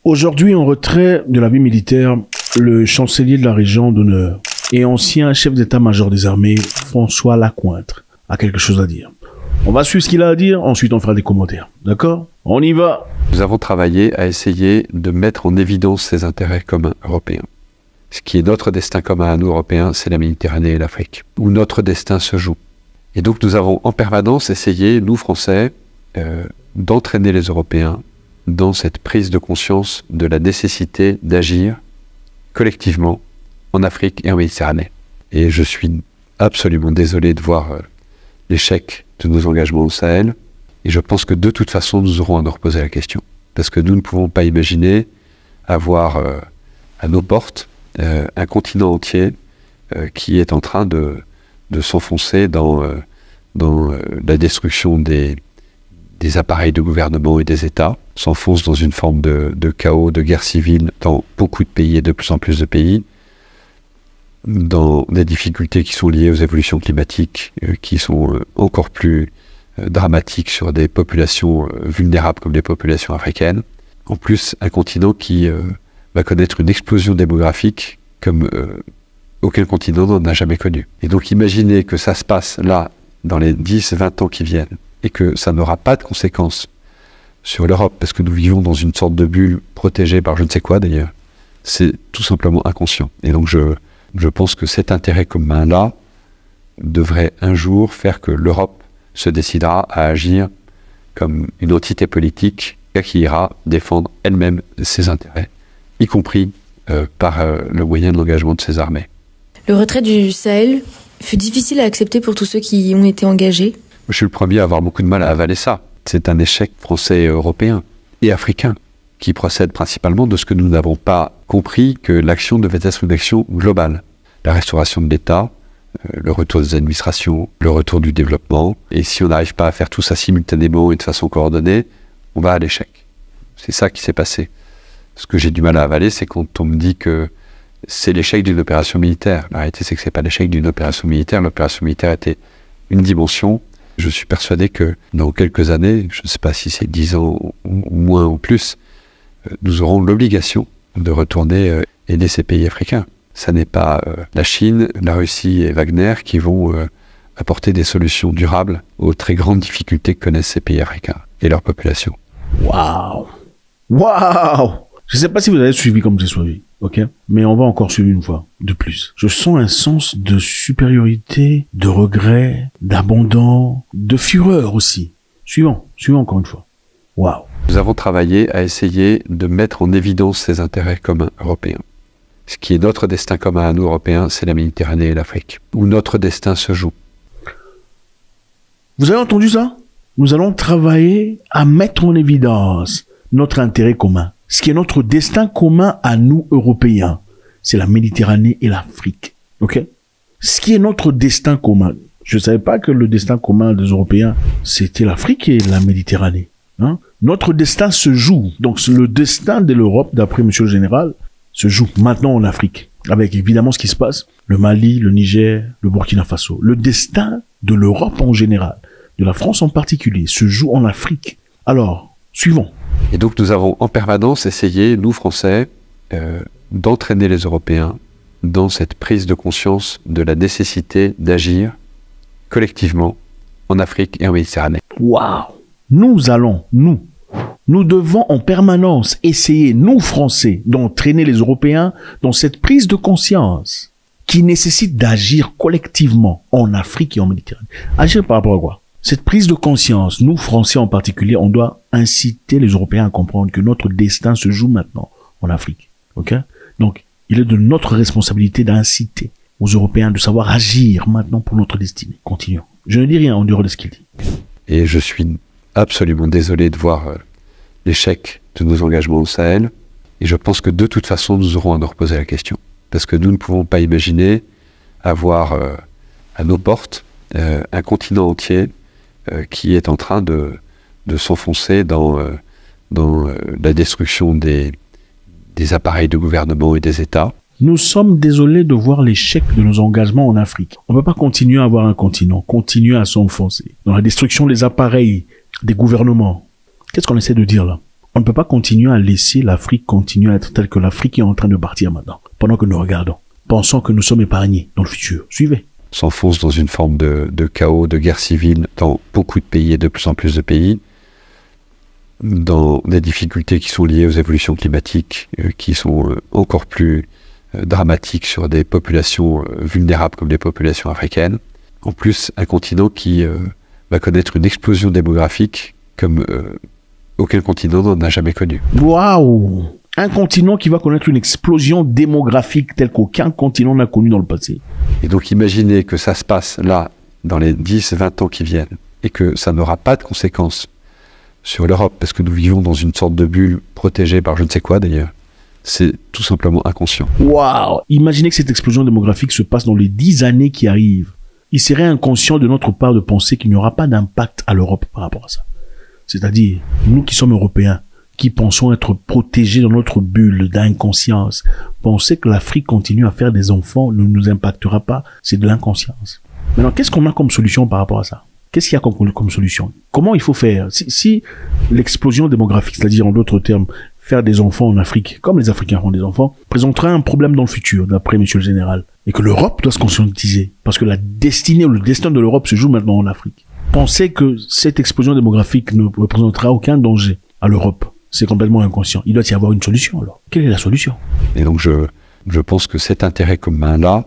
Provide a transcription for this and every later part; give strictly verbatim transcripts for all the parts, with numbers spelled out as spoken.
Aujourd'hui, en retrait de la vie militaire, le chancelier de la Légion d'honneur et ancien chef d'état-major des armées, François Lacointre, a quelque chose à dire. On va suivre ce qu'il a à dire, ensuite on fera des commentaires. D'accord? On y va! Nous avons travaillé à essayer de mettre en évidence ces intérêts communs européens. Ce qui est notre destin commun à nous, Européens, c'est la Méditerranée et l'Afrique, où notre destin se joue. Et donc nous avons en permanence essayé, nous Français, euh, d'entraîner les Européens dans cette prise de conscience de la nécessité d'agir collectivement en Afrique et en Méditerranée. Et je suis absolument désolé de voir euh, l'échec de nos engagements au Sahel. Et je pense que de toute façon, nous aurons à nous reposer la question. Parce que nous ne pouvons pas imaginer avoir euh, à nos portes euh, un continent entier euh, qui est en train de, de s'enfoncer dans, euh, dans euh, la destruction des, des appareils de gouvernement et des États, s'enfonce dans une forme de, de chaos, de guerre civile dans beaucoup de pays et de plus en plus de pays, dans des difficultés qui sont liées aux évolutions climatiques, euh, qui sont euh, encore plus euh, dramatiques sur des populations euh, vulnérables comme les populations africaines. En plus, un continent qui euh, va connaître une explosion démographique comme euh, aucun continent n'en a jamais connu. Et donc imaginez que ça se passe là, dans les dix vingt ans qui viennent, et que ça n'aura pas de conséquences sur l'Europe, parce que nous vivons dans une sorte de bulle protégée par je ne sais quoi d'ailleurs, c'est tout simplement inconscient. Et donc je... Je pense que cet intérêt commun-là devrait un jour faire que l'Europe se décidera à agir comme une entité politique qui ira défendre elle-même ses intérêts, y compris euh, par euh, le moyen de l'engagement de ses armées. Le retrait du Sahel fut difficile à accepter pour tous ceux qui y ont été engagés. Je suis le premier à avoir beaucoup de mal à avaler ça. C'est un échec français et européen et africain, qui procède principalement de ce que nous n'avons pas compris, que l'action devait être une action globale. La restauration de l'État, euh, le retour des administrations, le retour du développement. Et si on n'arrive pas à faire tout ça simultanément et de façon coordonnée, on va à l'échec. C'est ça qui s'est passé. Ce que j'ai du mal à avaler, c'est quand on me dit que c'est l'échec d'une opération militaire. La réalité, c'est que c'est pas l'échec d'une opération militaire. L'opération militaire était une dimension. Je suis persuadé que dans quelques années, je ne sais pas si c'est dix ans ou moins ou plus, nous aurons l'obligation de retourner euh, aider ces pays africains. Ça n'est pas euh, la Chine, la Russie et Wagner qui vont euh, apporter des solutions durables aux très grandes difficultés que connaissent ces pays africains et leur population. Waouh! Waouh! Je ne sais pas si vous avez suivi comme j'ai suivi, ok? Mais on va encore suivre une fois, de plus. Je sens un sens de supériorité, de regret, d'abandon, de fureur aussi. Suivant, suivant encore une fois. Waouh! Nous avons travaillé à essayer de mettre en évidence ces intérêts communs européens. Ce qui est notre destin commun à nous, Européens, c'est la Méditerranée et l'Afrique, où notre destin se joue. Vous avez entendu ça? Nous allons travailler à mettre en évidence notre intérêt commun. Ce qui est notre destin commun à nous, Européens, c'est la Méditerranée et l'Afrique. Ok? Ce qui est notre destin commun. Je ne savais pas que le destin commun des Européens, c'était l'Afrique et la Méditerranée. Hein? Notre destin se joue. Donc le destin de l'Europe, d'après Monsieur le Général, se joue maintenant en Afrique. Avec évidemment ce qui se passe, le Mali, le Niger, le Burkina Faso. Le destin de l'Europe en général, de la France en particulier, se joue en Afrique. Alors, suivons. Et donc nous avons en permanence essayé, nous Français, euh, d'entraîner les Européens dans cette prise de conscience de la nécessité d'agir collectivement en Afrique et en Méditerranée. Waouh! Nous allons, nous, nous devons en permanence essayer, nous Français, d'entraîner les Européens dans cette prise de conscience qui nécessite d'agir collectivement en Afrique et en Méditerranée. Agir par rapport à quoi? Cette prise de conscience, nous Français en particulier, on doit inciter les Européens à comprendre que notre destin se joue maintenant en Afrique. Ok? Donc, il est de notre responsabilité d'inciter aux Européens de savoir agir maintenant pour notre destinée. Continuons. Je ne dis rien en dehors de ce qu'il dit. Et je suis absolument désolé de voir euh, l'échec de nos engagements au Sahel. Et je pense que de toute façon, nous aurons à nous reposer la question. Parce que nous ne pouvons pas imaginer avoir euh, à nos portes euh, un continent entier euh, qui est en train de, de s'enfoncer dans, euh, dans euh, la destruction des, des appareils de gouvernement et des États. Nous sommes désolés de voir l'échec de nos engagements en Afrique. On ne peut pas continuer à avoir un continent, continuer à s'enfoncer dans la destruction des appareils, des gouvernements. Qu'est-ce qu'on essaie de dire là? On ne peut pas continuer à laisser l'Afrique continuer à être telle que l'Afrique est en train de partir maintenant, pendant que nous regardons, pensant que nous sommes épargnés dans le futur. Suivez. S'enfonce dans une forme de, de chaos, de guerre civile dans beaucoup de pays et de plus en plus de pays, dans des difficultés qui sont liées aux évolutions climatiques, euh, qui sont euh, encore plus euh, dramatiques sur des populations euh, vulnérables comme les populations africaines. En plus, un continent qui euh, va connaître une explosion démographique comme euh, aucun continent n'en a jamais connu. Waouh! Un continent qui va connaître une explosion démographique telle qu'aucun continent n'a connu dans le passé. Et donc imaginez que ça se passe là, dans les dix vingt ans qui viennent, et que ça n'aura pas de conséquences sur l'Europe, parce que nous vivons dans une sorte de bulle protégée par je ne sais quoi d'ailleurs. C'est tout simplement inconscient. Waouh! Imaginez que cette explosion démographique se passe dans les dix années qui arrivent. Il serait inconscient de notre part de penser qu'il n'y aura pas d'impact à l'Europe par rapport à ça. C'est-à-dire, nous qui sommes Européens, qui pensons être protégés dans notre bulle d'inconscience, penser que l'Afrique continue à faire des enfants ne nous impactera pas, c'est de l'inconscience. Maintenant, qu'est-ce qu'on a comme solution par rapport à ça? Qu'est-ce qu'il y a comme, comme solution? Comment il faut faire? Si, si l'explosion démographique, c'est-à-dire en d'autres termes, faire des enfants en Afrique, comme les Africains font des enfants, présentera un problème dans le futur, d'après Monsieur le Général, et que l'Europe doit se conscientiser, parce que la destinée ou le destin de l'Europe se joue maintenant en Afrique. Penser que cette explosion démographique ne représentera aucun danger à l'Europe, c'est complètement inconscient. Il doit y avoir une solution alors. Quelle est la solution? Et donc je, je pense que cet intérêt commun-là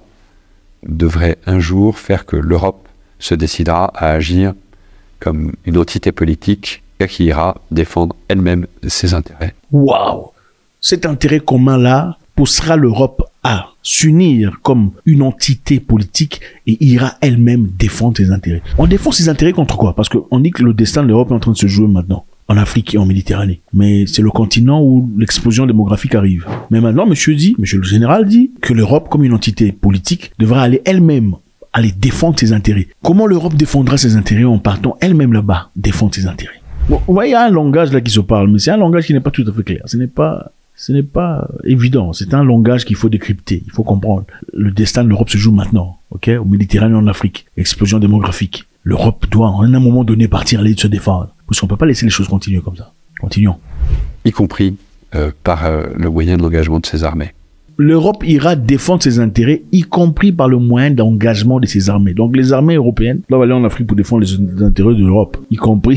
devrait un jour faire que l'Europe se décidera à agir comme une entité politique qui ira défendre elle-même ses intérêts. Waouh! Cet intérêt commun-là poussera l'Europe à s'unir comme une entité politique et ira elle-même défendre ses intérêts. On défend ses intérêts contre quoi? Parce qu'on dit que le destin de l'Europe est en train de se jouer maintenant, en Afrique et en Méditerranée. Mais c'est le continent où l'explosion démographique arrive. Mais maintenant, monsieur dit, monsieur le général dit, que l'Europe, comme une entité politique, devra aller elle-même aller défendre ses intérêts. Comment l'Europe défendra ses intérêts en partant elle-même là-bas défendre ses intérêts? Bon, vous voyez, il y a un langage là qui se parle, mais c'est un langage qui n'est pas tout à fait clair. Ce n'est pas... Ce n'est pas évident. C'est un langage qu'il faut décrypter. Il faut comprendre. Le destin de l'Europe se joue maintenant, ok, au Méditerranée, en Afrique. Explosion démographique. L'Europe doit, en un moment donné, partir aller se défendre. Parce qu'on peut pas laisser les choses continuer comme ça. Continuons. Y compris euh, par euh, le moyen de l'engagement de ses armées. L'Europe ira défendre ses intérêts, y compris par le moyen d'engagement de ses armées. Donc les armées européennes doivent aller en Afrique pour défendre les intérêts de l'Europe, y compris...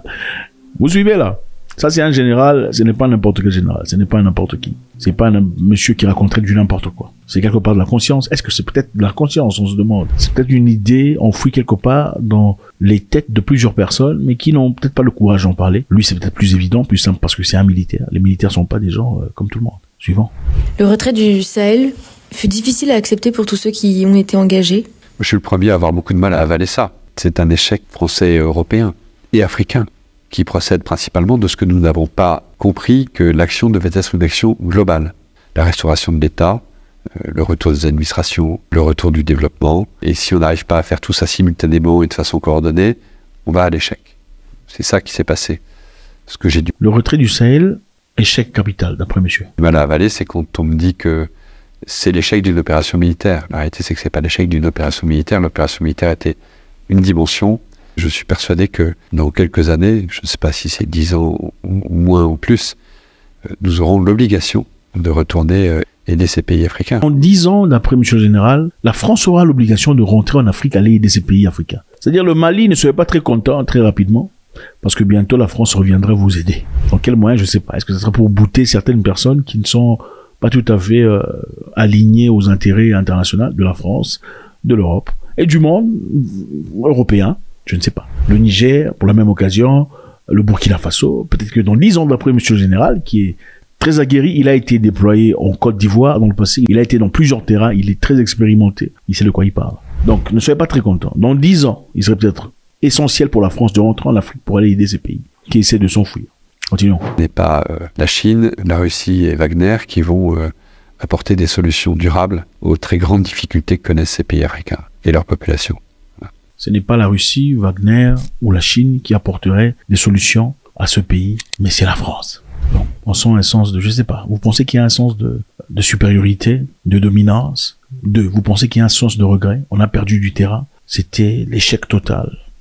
Vous suivez là? Ça, c'est un général, ce n'est pas n'importe quel général, ce n'est pas n'importe qui. C'est pas un monsieur qui raconterait du n'importe quoi. C'est quelque part de la conscience. Est-ce que c'est peut-être de la conscience, on se demande? C'est peut-être une idée enfouie quelque part dans les têtes de plusieurs personnes, mais qui n'ont peut-être pas le courage d'en parler. Lui, c'est peut-être plus évident, plus simple, parce que c'est un militaire. Les militaires sont pas des gens euh, comme tout le monde. Suivant. Le retrait du Sahel fut difficile à accepter pour tous ceux qui ont été engagés. Je suis le premier à avoir beaucoup de mal à avaler ça. C'est un échec français et européen, et africain, qui procède principalement de ce que nous n'avons pas compris, que l'action devait être une action globale. La restauration de l'État, euh, le retour des administrations, le retour du développement. Et si on n'arrive pas à faire tout ça simultanément et de façon coordonnée, on va à l'échec. C'est ça qui s'est passé. Ce que j'ai dû... Le retrait du Sahel, échec capital, d'après monsieur. Le mal à avaler, c'est quand on me dit que c'est l'échec d'une opération militaire. La réalité, c'est que c'est pas l'échec d'une opération militaire. L'opération militaire était une dimension. Je suis persuadé que dans quelques années, je ne sais pas si c'est dix ans ou moins ou plus, nous aurons l'obligation de retourner aider ces pays africains. En dix ans, d'après monsieur le général, la France aura l'obligation de rentrer en Afrique, aller aider ces pays africains. C'est-à-dire le Mali ne serait pas très content très rapidement, parce que bientôt la France reviendra vous aider. Dans quel moyen, je ne sais pas. Est-ce que ce sera pour bouter certaines personnes qui ne sont pas tout à fait euh, alignées aux intérêts internationaux de la France, de l'Europe et du monde européen? Je ne sais pas. Le Niger, pour la même occasion, le Burkina Faso, peut-être que dans dix ans d'après monsieur le général, qui est très aguerri, il a été déployé en Côte d'Ivoire dans le passé, il a été dans plusieurs terrains, il est très expérimenté, il sait de quoi il parle. Donc, ne soyez pas très content. Dans dix ans, il serait peut-être essentiel pour la France de rentrer en Afrique pour aller aider ces pays qui essaient de s'enfuir. Continuons. Ce n'est pas euh, la Chine, la Russie et Wagner qui vont euh, apporter des solutions durables aux très grandes difficultés que connaissent ces pays africains et leur population. Ce n'est pas la Russie, Wagner ou la Chine qui apporterait des solutions à ce pays, mais c'est la France. Donc, pensons à un sens de, je sais pas, vous pensez qu'il y a un sens de, de supériorité, de dominance, de, vous pensez qu'il y a un sens de regret, on a perdu du terrain, c'était l'échec total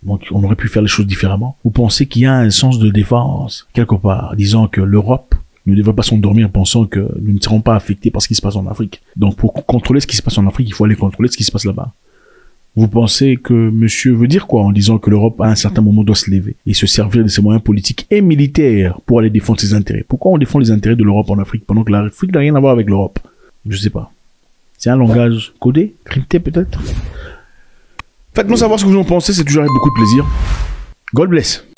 Donc on aurait pu faire les choses différemment. Vous pensez qu'il y a un sens de défense quelque part, disant que l'Europe ne devrait pas s'endormir pensant que nous ne serons pas affectés par ce qui se passe en Afrique. Donc pour contrôler ce qui se passe en Afrique, il faut aller contrôler ce qui se passe là-bas. Vous pensez que monsieur veut dire quoi en disant que l'Europe à un certain moment doit se lever et se servir de ses moyens politiques et militaires pour aller défendre ses intérêts? Pourquoi on défend les intérêts de l'Europe en Afrique pendant que l'Afrique n'a rien à voir avec l'Europe? Je sais pas. C'est un langage codé, crypté peut-être? Faites-nous savoir ce que vous en pensez, c'est toujours avec beaucoup de plaisir. God bless.